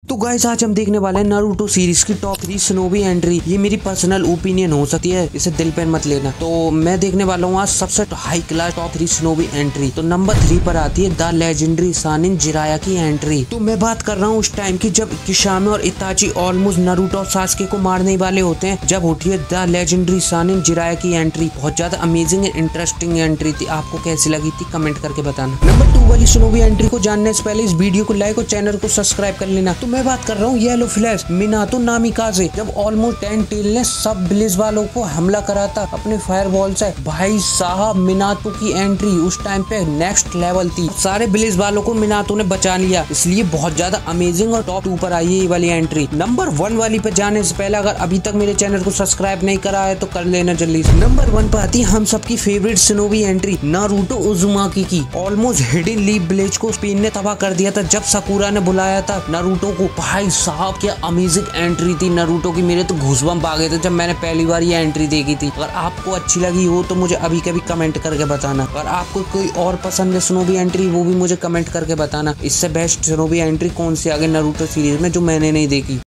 तो गाइस आज हम देखने वाले हैं नारुतो सीरीज की टॉप 3 शोनोबी एंट्री। ये मेरी पर्सनल ओपिनियन हो सकती है, इसे दिल पे मत लेना। तो मैं देखने वाला हूँ आज सबसे high class top 3 shinobi entry. तो नंबर 3 पर आती है द लेजेंडरी सानिन जिराया की एंट्री। तो मैं बात कर रहा हूँ उस टाइम की जब किशामे और इताची ऑलमोस्ट नारुतो और सास्के को मारने वाले होते हैं, जब उठी है द लेजेंडरी सानिन जिराया की एंट्री। बहुत ज्यादा अमेजिंग एंड इंटरेस्टिंग एंट्री थी। आपको कैसी लगी थी कमेंट करके बताना। नंबर 2 वाली शोनोबी एंट्री को जानने से पहले इस वीडियो को लाइक और चैनल को सब्सक्राइब कर लेना। तो मैं बात कर रहा हूँ येलो फ्लैश मिनातो नामिकाजे। जब ऑलमोस्ट 10 टेल ने सब विलेज वालों को हमला करा था अपने फायरबॉल से, भाई साहब मिनातो की एंट्री उस टाइम पे नेक्स्ट लेवल थी। सारे विलेज वालों को मिनातो ने बचा लिया, इसलिए बहुत ज्यादा अमेजिंग और टॉप 2 पर आई है ये वाली एंट्री। नंबर 1 वाली पे जाने से पहले अगर अभी तक मेरे चैनल को सब्सक्राइब नहीं करा है तो कर लेना जल्दी से। नंबर 1 पर आती है हम सबकी favourite shinobi entry Naruto Uzumaki की। ऑलमोस्ट हिडन लीफ विलेज को स्पेन ने तबाह कर दिया था जब साकुरा ने बुलाया था नारुतो को। भाई साहब क्या अमेजिंग एंट्री थी नारुतो की। मेरे तो घूसबम्प आ गए थे जब मैंने पहली बार ये एंट्री देखी थी। अगर आपको अच्छी लगी हो तो मुझे अभी कभी कमेंट करके बताना। अगर आपको कोई और पसंद है शोनोबी एंट्री वो भी मुझे कमेंट करके बताना। इससे बेस्ट शोनोबी एंट्री कौन सी आगे नारुतो सीरीज में जो मैंने नहीं देखी।